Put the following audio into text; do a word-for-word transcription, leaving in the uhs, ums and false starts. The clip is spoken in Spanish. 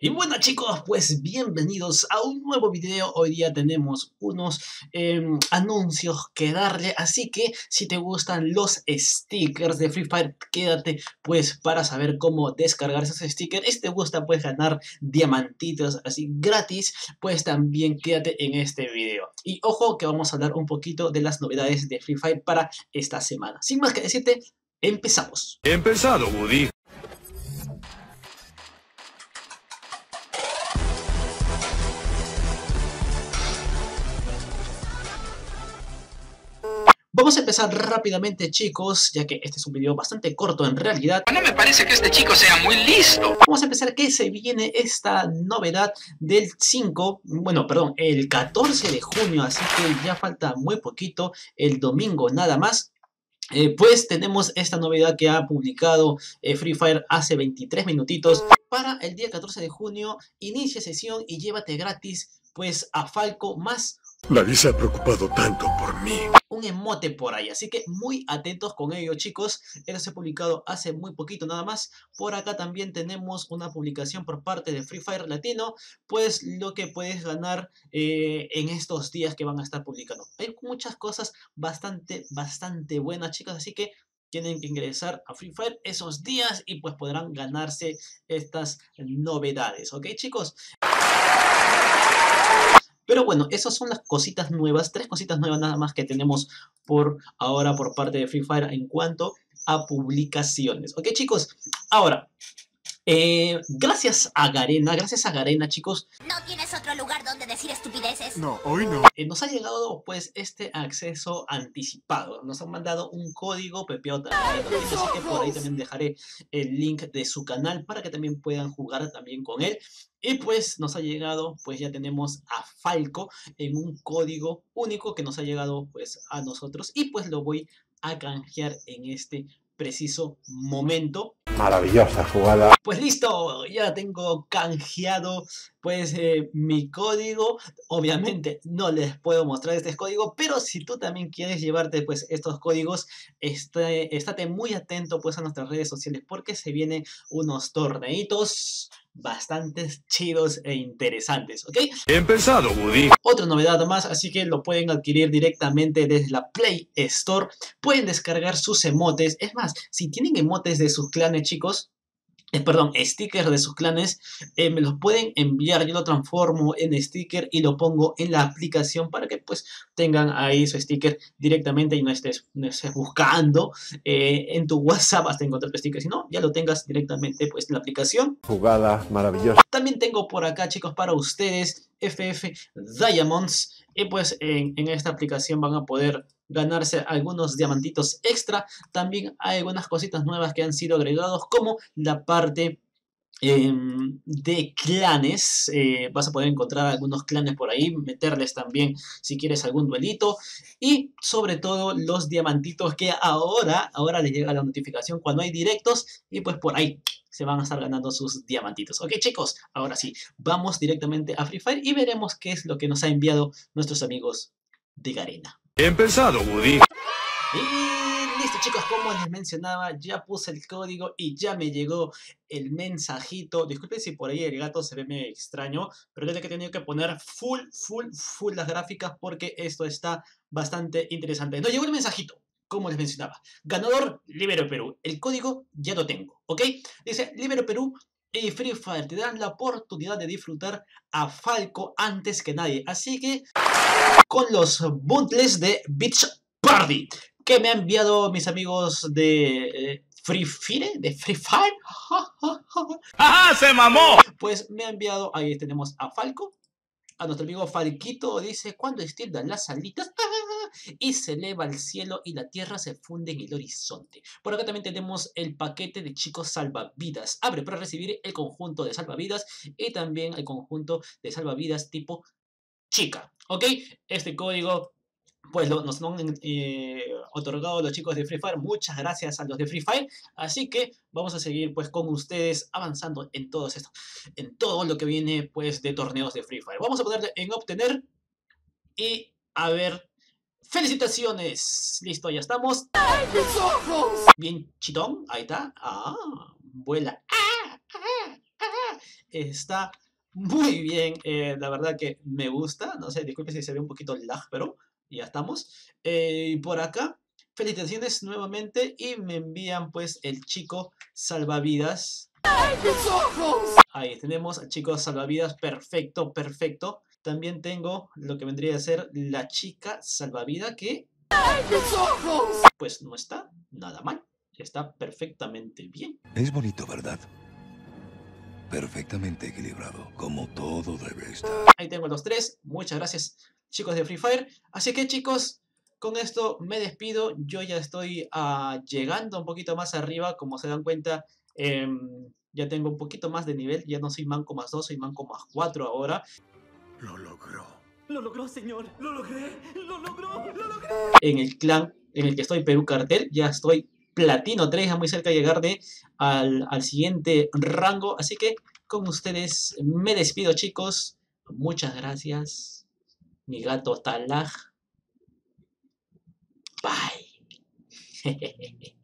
Y bueno chicos, pues bienvenidos a un nuevo video. Hoy día tenemos unos eh, anuncios que darle, así que si te gustan los stickers de Free Fire, quédate pues para saber cómo descargar esos stickers. Y si te gusta pues ganar diamantitos así gratis, pues también quédate en este video. Y ojo que vamos a hablar un poquito de las novedades de Free Fire para esta semana. Sin más que decirte, empezamos. Empezado, Woody. Vamos a empezar rápidamente chicos, ya que este es un video bastante corto en realidad. No me parece que este chico sea muy listo. Vamos a empezar que se viene esta novedad del cinco, bueno, perdón, el catorce de junio, así que ya falta muy poquito, el domingo nada más. Eh, pues tenemos esta novedad que ha publicado eh, Free Fire hace veintitrés minutitos. Para el día catorce de junio, inicia sesión y llévate gratis pues a Falco más Nadie se ha preocupado tanto por mí. un emote por ahí, así que muy atentos con ello chicos. Esto se ha publicado hace muy poquito nada más. Por acá también tenemos una publicación por parte de Free Fire Latino, pues lo que puedes ganar eh, en estos días que van a estar publicando. Hay muchas cosas bastante, bastante buenas chicos, así que tienen que ingresar a Free Fire esos días y pues podrán ganarse estas novedades, ¿ok chicos? Pero bueno, esas son las cositas nuevas, tres cositas nuevas nada más que tenemos por ahora por parte de Free Fire en cuanto a publicaciones. ¿Ok chicos? Ahora, eh, gracias a Garena, gracias a Garena chicos. ¿No tienes otro lugar donde decir estupideces? No, hoy no. Eh, nos ha llegado pues este acceso anticipado. Nos han mandado un código pepeado también, así que por ahí también dejaré el link de su canal para que también puedan jugar también con él. Y pues nos ha llegado, pues ya tenemos a Falco en un código único que nos ha llegado pues a nosotros. Y pues lo voy a canjear en este preciso momento. Maravillosa jugada. Pues listo, ya tengo canjeado pues eh, mi código. Obviamente no les puedo mostrar este código, pero si tú también quieres llevarte pues estos códigos, este, estate muy atento pues a nuestras redes sociales porque se vienen unos torneitos bastante chidos e interesantes, ¿ok? Empezado, Woody. Otra novedad más, así que lo pueden adquirir directamente desde la Play Store. Pueden descargar sus emotes. Es más, si tienen emotes de sus clanes, chicos, eh, perdón, stickers de sus clanes, eh, me los pueden enviar. Yo lo transformo en sticker y lo pongo en la aplicación para que pues tengan ahí su sticker directamente y no estés, no estés buscando eh, en tu WhatsApp hasta encontrar tu sticker, sino ya lo tengas directamente pues en la aplicación. Jugada maravillosa. También tengo por acá chicos para ustedes F F Diamonds y pues en, en esta aplicación van a poder ganarse algunos diamantitos extra. También hay algunas cositas nuevas que han sido agregados como la parte eh, de clanes. Eh, vas a poder encontrar algunos clanes por ahí, meterles también si quieres algún duelito y sobre todo los diamantitos que ahora, ahora les llega la notificación cuando hay directos y pues por ahí se van a estar ganando sus diamantitos. Ok chicos, ahora sí, vamos directamente a Free Fire y veremos qué es lo que nos ha enviado nuestros amigos de Garena. Empezado, Woody. Y listo chicos, como les mencionaba, ya puse el código y ya me llegó el mensajito. Disculpen si por ahí el gato se ve medio extraño, pero es que he tenido que poner full, full, full las gráficas porque esto está bastante interesante. No llegó el mensajito, como les mencionaba. Ganador, Libero Perú. El código ya lo tengo, ¿ok? Dice, Libero Perú y Free Fire te dan la oportunidad de disfrutar a Falco antes que nadie. Así que, con los bundles de Beach Party que me han enviado mis amigos de eh, Free Fire, de Free Fire. ¡Ajá, se mamó! Pues me ha enviado, ahí tenemos a Falco. A nuestro amigo Falquito dice, cuando extiendan las alitas y se eleva al cielo y la tierra se funde en el horizonte. Por acá también tenemos el paquete de chicos salvavidas. Abre para recibir el conjunto de salvavidas y también el conjunto de salvavidas tipo chica. ¿Ok? Este código pues lo, nos lo han eh, otorgado los chicos de Free Fire. Muchas gracias a los de Free Fire. Así que vamos a seguir pues con ustedes avanzando en todo esto, en todo lo que viene pues de torneos de Free Fire. Vamos a ponerle en obtener y a ver. ¡Felicitaciones! Listo, ya estamos. ¡Ay, mis ojos! Bien chitón, ahí está. Ah, vuela. Ah, ah, ah. está muy bien. Eh, la verdad que me gusta. No sé, disculpe si se ve un poquito lag, pero ya estamos. Eh, y por acá, felicitaciones nuevamente. Y me envían pues el chico salvavidas. Ahí tenemos al chico salvavidas. Perfecto, perfecto. También tengo lo que vendría a ser la chica salvavidas que... pues no está nada mal. Está perfectamente bien. Es bonito, ¿verdad? Perfectamente equilibrado, como todo debe estar. Ahí tengo los tres. Muchas gracias, chicos de Free Fire. Así que, chicos, con esto me despido. Yo ya estoy uh, llegando un poquito más arriba. Como se dan cuenta, eh, ya tengo un poquito más de nivel. Ya no soy manco más dos, soy manco más cuatro ahora. Lo logró. Lo logró, señor. Lo logré. Lo logró. Lo logré. En el clan en el que estoy, Perú Cartel, ya estoy platino tres, ya muy cerca de llegar de, al, al siguiente rango. Así que con ustedes me despido, chicos. Muchas gracias. Mi gato está lag. Bye.